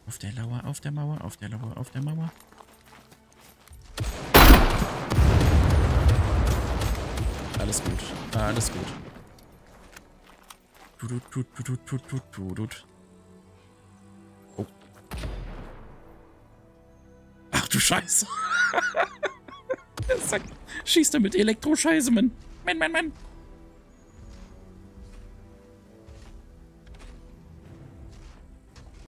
Auf der Lauer, auf der Mauer, auf der Lauer, auf der Mauer. Alles gut, alles gut. Oh. Ach du Scheiße. Schießt er mit Elektroscheiße, Mann. Mann.